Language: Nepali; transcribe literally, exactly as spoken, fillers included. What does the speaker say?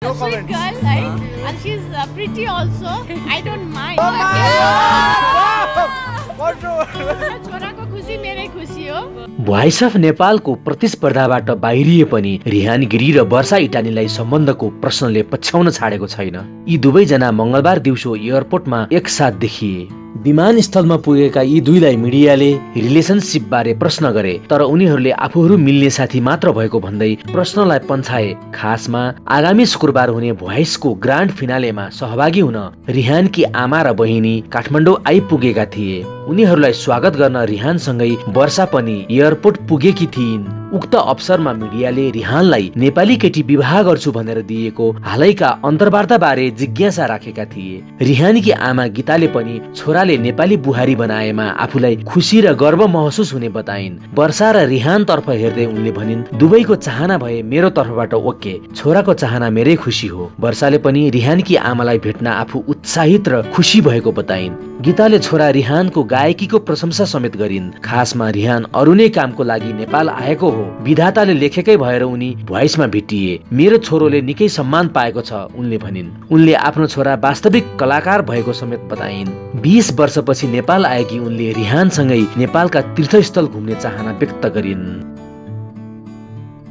Sweet girl, right? And she's uh, pretty also. I don't mind. छोराको खुसी मेरै खुसी हो। भोइस अफ नेपालको प्रतिस्पर्धाबाट बाहिरिए पनि रिहान गिरी र वर्षा इटानीलाई सम्बन्धको प्रश्नले पछ्याउन छाडेको छैन। यी दुवैजना मंगलबार दिउँसो एयरपोर्टमा एकसाथ देखिए। विमानस्थलमा पुगेका यी दुईलाई मिडियाले रिलेसनशिप बारे प्रश्न गरे, तर उनीहरूले आफूहरू मिल्ने साथी मात्र भएको भन्दै प्रश्नलाई पन्छाए। खासमा आगामी शुक्रबार हुने भोइसको ग्रान्ड फिनालेमा सहभागी हुन रिहानकी आमा र बहिनी काठमाडौँ आइपुगेका थिए। उनीहरूलाई स्वागत गर्न रिहानसँगै वर्षा पनि एयरपोर्ट पुगेकी थिइन्। उक्त अवसरमा मिडियाले रिहानलाई नेपाली केटी विवाह गर्छु भनेर दिएको हालैका अन्तर्वार्ता बारे जिज्ञासा राखेका थिए। रिहानकी आमा गीताले पनि छोराले नेपाली बुहारी बनाएमा आफूलाई खुसी र गर्व महसुस हुने बताइन्। वर्षा र रिहान तर्फ हेर्दै उनले भनिन्, दुवैको चाहना भए मेरो तर्फबाट ओके, छोराको चाहना मेरै खुसी हो। वर्षाले पनि रिहानकी आमालाई भेट्न आफू उत्साहित र खुसी भएको बताइन्। गीताले छोरा रिहानको गायकीको प्रशंसा समेत गरिन्। खासमा रिहान अरू नै कामको लागि नेपाल आएको हो, विधाताले लेखेकै भएर उनी भोइसमा भेटिए। मेरो छोरोले निकै सम्मान पाएको छ उनले भनिन्। उनले आफ्नो छोरा वास्तविक कलाकार भएको समेत बताइन्। बीस वर्षपछि नेपाल आएकी उनले रिहानसँगै नेपालका तीर्थस्थल घुम्ने चाहना व्यक्त गरिन्।